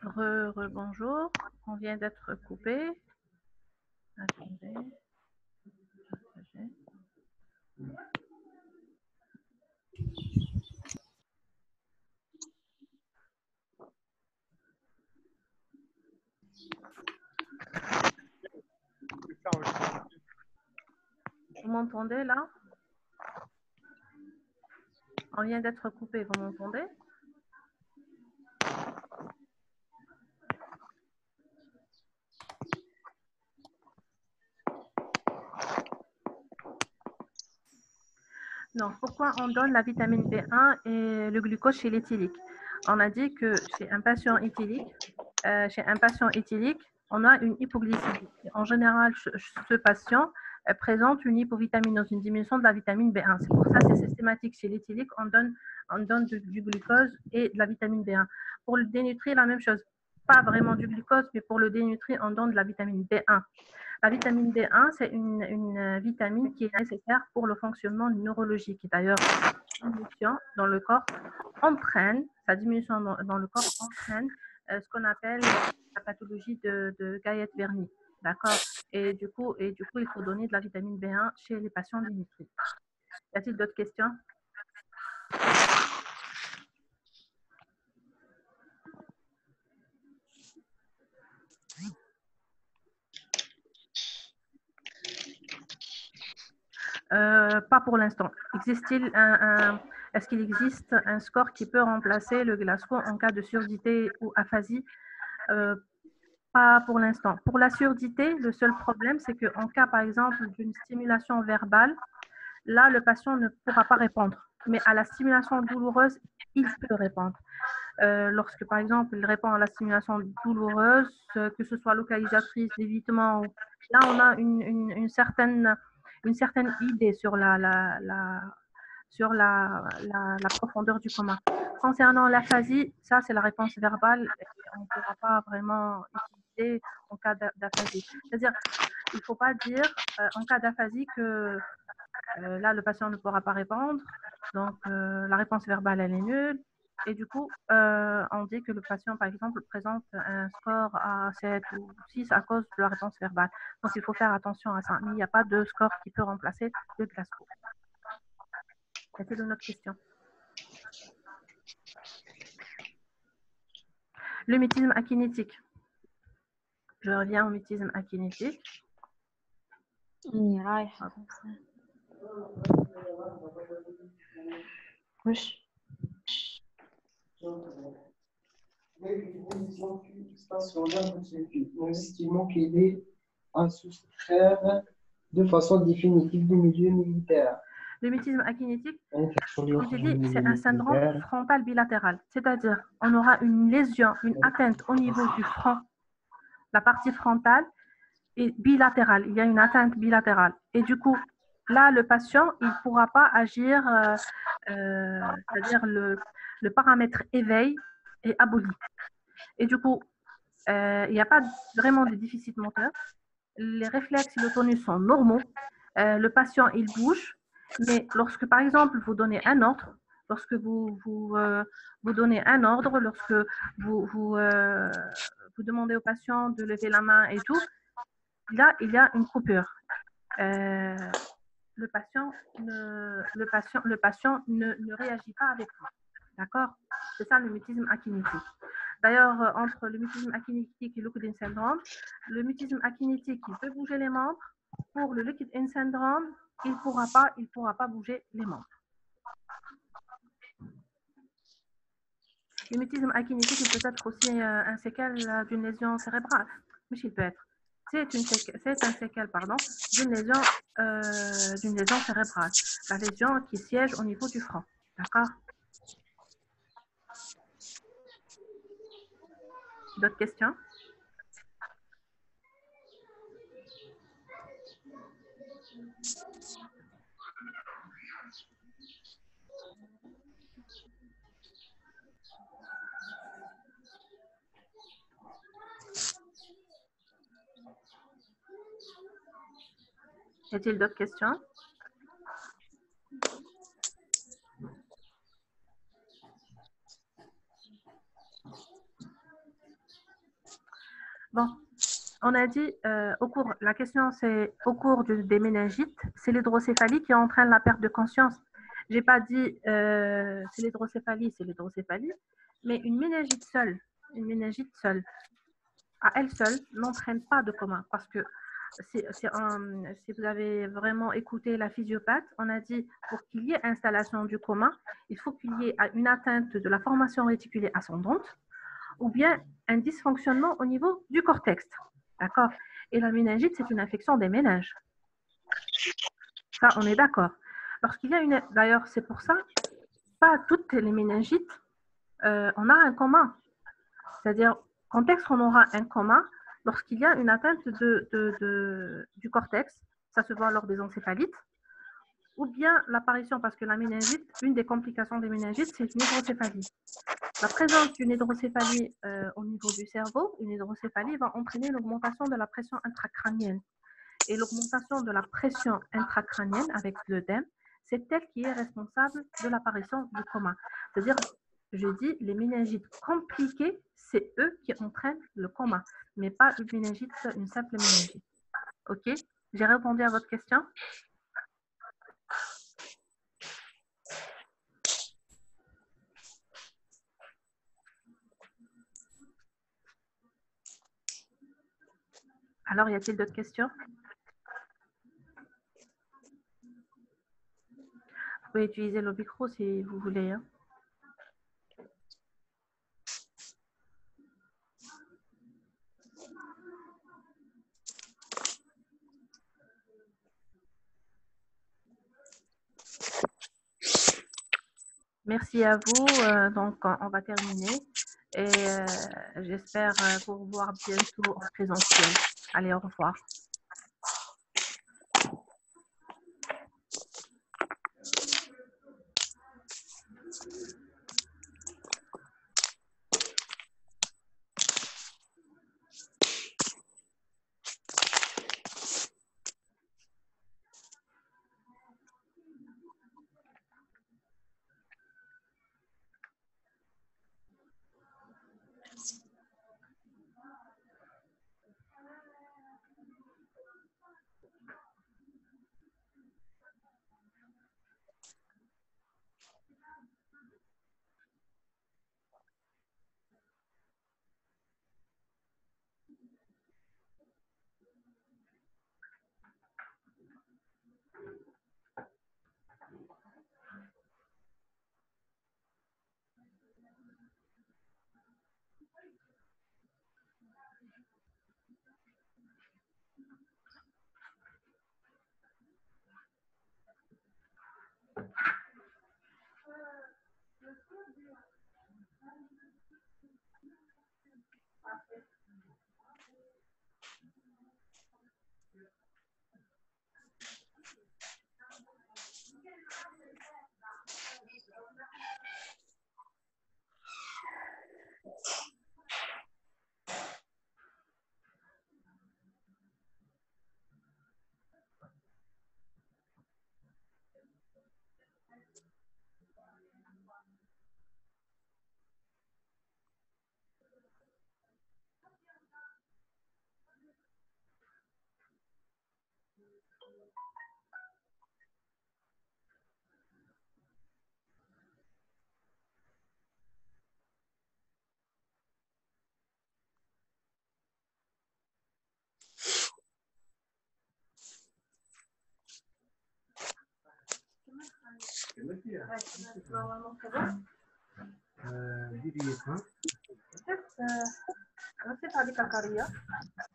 Bonjour, on vient d'être coupé. Attendez. Vous m'entendez là? On vient d'être coupé, vous m'entendez? Non, pourquoi on donne la vitamine B1 et le glucose chez l'éthylique? On a dit que chez un patient éthylique, on a une hypoglycémie. En général, ce patient présente une hypovitaminose, une diminution de la vitamine B1. C'est pour ça que c'est systématique. Chez l'éthylique, on donne du glucose et de la vitamine B1. Pour le dénutrir, la même chose. Pas vraiment du glucose, mais pour le dénutrir, on donne de la vitamine B1. La vitamine B1, c'est une vitamine qui est nécessaire pour le fonctionnement neurologique. D'ailleurs, sa diminution dans le corps entraîne, ce qu'on appelle la pathologie de Gayet-Verny. D'accord? Et du coup, il faut donner de la vitamine B1 chez les patients dénutris. Y a-t-il d'autres questions? Pas pour l'instant. Est-ce qu'il existe un score qui peut remplacer le Glasgow en cas de surdité ou aphasie? Pas pour l'instant. Pour la surdité, le seul problème, c'est qu'en cas, par exemple, d'une stimulation verbale, là, le patient ne pourra pas répondre. Mais à la stimulation douloureuse, il peut répondre. Lorsque, par exemple, il répond à la stimulation douloureuse, que ce soit localisatrice, d'évitement, là, on a une certaine idée sur la profondeur du coma. Concernant l'aphasie, ça, c'est la réponse verbale et on ne pourra pas vraiment utiliser en cas d'aphasie. C'est-à-dire, il ne faut pas dire en cas d'aphasie que là, le patient ne pourra pas répondre. Donc, la réponse verbale, elle est nulle. Et du coup, on dit que le patient, par exemple, présente un score à 7 ou 6 à cause de la réponse verbale. Donc, il faut faire attention à ça. Mais il n'y a pas de score qui peut remplacer le Glasgow. Y a-t-il une autre question? Le mutisme akinétique. Je reviens au mutisme akinétique. رايحة وش Nous estimons qu'il est à soustraire de façon définitive du milieu militaire. Le mutisme akinétique, comme j'ai dit, c'est un syndrome frontal bilatéral. C'est-à-dire, on aura une lésion, une atteinte au niveau du front, la partie frontale, est bilatérale. Il y a une atteinte bilatérale. Et du coup, là, le patient, il ne pourra pas agir, c'est-à-dire le paramètre éveil est aboli. Et du coup, il n'y a pas vraiment de déficit moteur. Les réflexes et le tonus sont normaux. Le patient, il bouge. Mais lorsque, par exemple, vous donnez un ordre, lorsque vous donnez un ordre, lorsque vous demandez au patient de lever la main et tout, là, il y a une coupure. Le patient ne réagit pas avec vous. D'accord? C'est ça le mutisme akinétique. D'ailleurs, entre le mutisme akinétique et le Liquid syndrome, le mutisme akinétique, il peut bouger les membres. Pour le Liquid syndrome, il ne pourra pas bouger les membres. Le mutisme akinétique, il peut être aussi un séquel d'une lésion cérébrale. Mais il peut être. C'est un séquel d'une lésion cérébrale. La lésion qui siège au niveau du front. D'accord? D'autres questions? Y a-t-il d'autres questions? Bon, on a dit la question c'est au cours des méningites, c'est l'hydrocéphalie qui entraîne la perte de conscience. J'ai pas dit c'est l'hydrocéphalie, mais une méningite seule, à elle seule, n'entraîne pas de coma parce que si vous avez vraiment écouté la physiopathe, on a dit pour qu'il y ait installation du coma, il faut qu'il y ait une atteinte de la formation réticulée ascendante ou bien un dysfonctionnement au niveau du cortex. D'accord? Et la méningite, c'est une infection des méninges. Ça, on est d'accord. Lorsqu'il y a une... D'ailleurs, c'est pour ça, pas toutes les méningites, on a un coma. C'est-à-dire, contexte on aura un coma, lorsqu'il y a une atteinte du cortex, ça se voit lors des encéphalites, ou bien l'apparition, parce que la méningite, une des complications des méningites, c'est une hydrocéphalie. La présence d'une hydrocéphalie au niveau du cerveau, une hydrocéphalie va entraîner l'augmentation de la pression intracrânienne. Et l'augmentation de la pression intracrânienne avec l'œdème, c'est elle qui est responsable de l'apparition du coma. C'est-à-dire, je dis, les méningites compliquées, c'est eux qui entraînent le coma, mais pas une simple méningite. OK? J'ai répondu à votre question? Alors, y a-t-il d'autres questions? Vous pouvez utiliser le micro si vous voulez. Hein. Merci à vous. Donc, on va terminer. Et j'espère vous revoir bientôt en présentiel. Allez, au revoir. Normalement, c'est bon. C'est pas des cacaria.